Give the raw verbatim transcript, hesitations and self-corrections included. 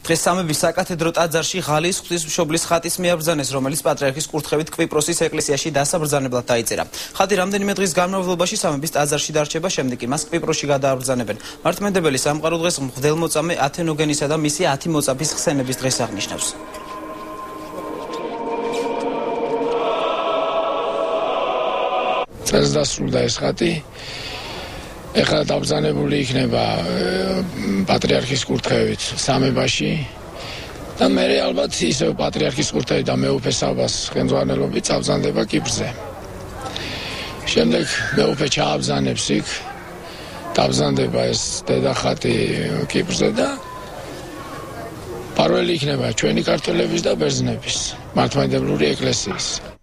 დღეს სამების საკათედრო ტაძარში ღალის ღვთისმშობლის ხატის მიაბრძანეს, რომელიც პატრიარქის კურთხევით კვიპროსის ეკლესიაში დასაბრძანებლად დაიწერა. ხატი რამდენიმე დღის განმავლობაში სამების ტაძარში დარჩება, შემდეგ კი მას კვიპროსში გადააბრძანებენ. მართლმადიდებელი სამყარო დღეს მღვდელმოწამე ათენოგენისა და მისი ათი მოწაფის ხსენების დღეს აღნიშნავს. წელს დასრულდა ეს ხატი. ეხლა დაბრძანებული იქნება პატრიარქის კურთხევით სამებაში და მე ალბათ ისევ პატრიარქის კურთხევით და მეუფე საბას ხელმძღვანელობით წაბრძანდება კიპრზე. შემდეგ მეუფე ჩააბრძანებს იქ, დაბრძანდება ეს დედახატი კიპრზე და პარველი იქნება ჩვენი ქართველების და ბერძნების მართლმადიდებლური ეკლესიის.